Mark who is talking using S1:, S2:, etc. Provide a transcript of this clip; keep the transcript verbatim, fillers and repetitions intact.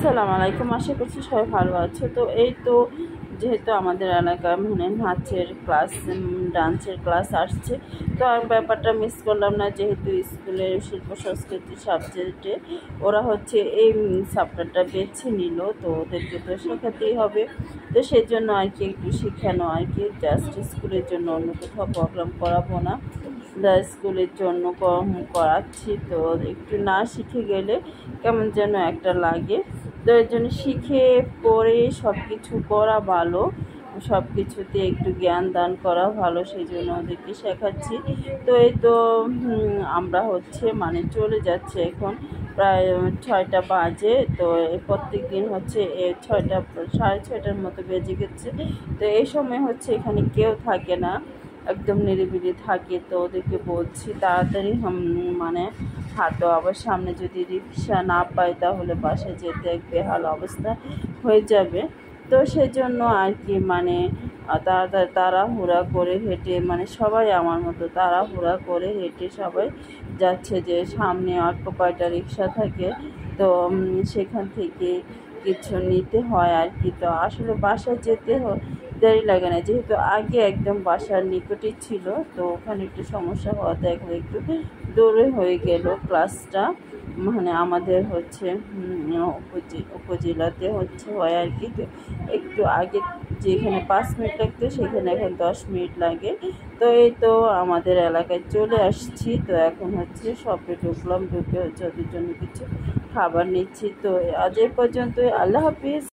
S1: আসসালামু আলাইকুম। আশা করছি সবাই ভালো আছে। তো এই তো যেহেতু আমাদের এলাকায় মানে নাচের ক্লাস, ডান্সের ক্লাস আসছে, তো আমি ব্যাপারটা মিস করলাম না। যেহেতু স্কুলের শিল্প সংস্কৃতি সাবজেক্টে ওরা হচ্ছে এই সাবজেক্টটা বেছে নিল, তো ওদেরকে তো শেখাতেই হবে। তো সেই জন্য আর কি একটু শেখানো আর কি, জাস্ট স্কুলের জন্য, অন্য কোথাও প্রোগ্রাম করাবো না, স্কুলের জন্য করাচ্ছি। তো একটু না শিখে গেলে কেমন যেন একটা লাগে। তো এর জন্য শিখে পড়ে সব কিছু করা ভালো, সব কিছুতে একটু জ্ঞান দান করা ভালো, সেই জন্য ওদেরকে শেখাচ্ছি। তো এই তো আমরা হচ্ছে মানে চলে যাচ্ছে এখন, প্রায় ছয়টা বাজে। তো প্রত্যেক দিন হচ্ছে এ ছয়টা সাড়ে ছয়টার মতো বেজে গেছে। তো এই সময় হচ্ছে এখানে কেউ থাকে না, একদম নিরিবিলি থাকে। তো ওদেরকে বলছি তাড়াতাড়ি মানে হাঁটো, আবার সামনে যদি রিক্সা না পাই তাহলে বাসায় যেতে এক বেহাল অবস্থা হয়ে যাবে। তো সেজন্য আর কি মানে তাড়াতাড়ি তাড়াহুড়া করে হেঁটে, মানে সবাই আমার মতো তাড়াহুড়া করে হেঁটে সবাই যাচ্ছে, যে সামনে অল্প কয়টা রিক্সা থাকে, তো সেখান থেকে কিছু নিতে হয় আর কি। তো আসলে বাসায় যেতে দেরি লাগে না, যেহেতু আগে একদম বাসার নিকটেই ছিল, তো ওখানে একটু সমস্যা হওয়াতে এখন একটু দূরে হয়ে গেল ক্লাসটা। মানে আমাদের হচ্ছে উপজেলাতে হচ্ছে হয় আর কি, তো একটু আগে যেখানে পাঁচ মিনিট লাগতো সেখানে এখন দশ মিনিট লাগে। তো এই তো আমাদের এলাকায় চলে আসছি। তো এখন হচ্ছে শপে ঢুকলাম, ঢুকে হচ্ছে ওদের জন্য কিছু খাবার নিচ্ছি। তো আজ এই পর্যন্তই, আল্লাহ হাফিজ।